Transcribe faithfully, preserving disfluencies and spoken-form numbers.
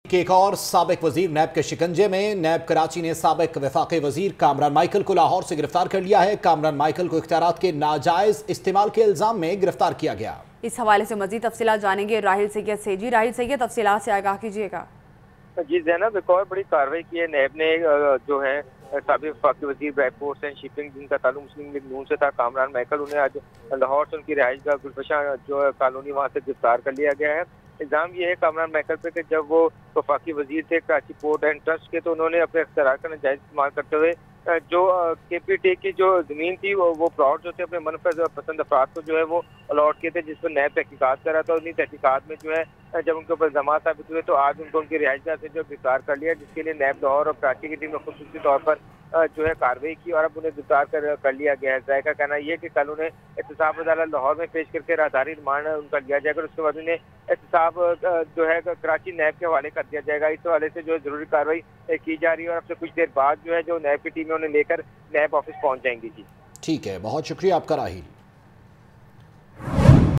کہ ایک اور سابق وزیر نیب کے شکنجے میں۔ نیب کراچی نے سابق وفاقی وزیر کامران مائیکل کو لاہور سے گرفتار کر لیا ہے۔ کامران مائیکل کو اختیارات کے ناجائز استعمال کے الزام میں گرفتار کیا گیا۔ اس حوالے سے مزید تفصیلات جانیں گے راحل سید سے۔ جی راحل سید، تفصیلات سے آگاہ کیجیے گا۔ جی زینب، ایک اور بڑی کارروائی کی ہے نیب نے، جو ہے سابق وفاقی وزیر ریپورٹس اینڈ شپنگ جن کا تعلق مسلم لیگ نون سے تھا، کامران مائیکل، انہیں آج لاہور سے ان کی رہائش گاہ گلفشاں جو کالونی وہاں سے گرفتار کر لیا گیا ہے۔ الزام یہ ہے کامران مائیکل پہ کہ جب وہ وفاقی وزیر تھے کراچی پورٹ اینڈ ٹرسٹ کے، تو انہوں نے اپنے اختیارات کا ناجائز استعمال کرتے ہوئے جو کے پی ٹی کی جو زمین تھی وہ پلاٹ جو تھے اپنے منفرد پسند افراد کو جو ہے وہ الاٹ کیے تھے، جس پر نیب تحقیقات کر رہا تھا۔ انہیں تحقیقات میں جو ہے جب ان کے اوپر الزامات ثابت ہوئے تو آج ان کو ان کی رہائش گاہ سے جو گرفتار کر لیا، جس کے لیے نیب لاہور اور کراچی کی ٹیم نے خصوصی طور پر جو ہے کارروائی کی اور اب انہیں گرفتار کر کر لیا گیا ہے۔ ذائقہ کہنا یہ کہ کل انہیں احتساب عدالت لاہور میں پیش کر کے راہداری ریمانڈ ان کا لیا جائے گا اور اس کے بعد انہیں احتساب جو ہے کراچی نیب کے حوالے کر دیا جائے گا۔ اس حوالے سے جو ہے ضروری کارروائی کی جا رہی ہے اور اب سے کچھ دیر بعد جو ہے جو نیب کی ٹیم ہے انہیں لے کر نیب آفس پہنچ جائیں گی۔ جی ٹھیک ہے، بہت شکریہ آپ کا راحیل۔